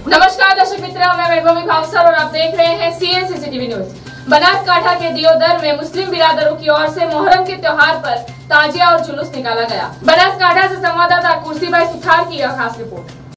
नमस्कार दर्शक मित्र, मैं वैभवी भावसर और आप देख रहे हैं CNCCTV न्यूज। बनासकांठा के दियोदर में मुस्लिम बिरादरों की ओर से मोहर्रम के त्योहार पर ताजिया और जुलूस निकाला गया। बनासकांठा से संवाददाता कुर्सीबाई सुथार की यह खास रिपोर्ट।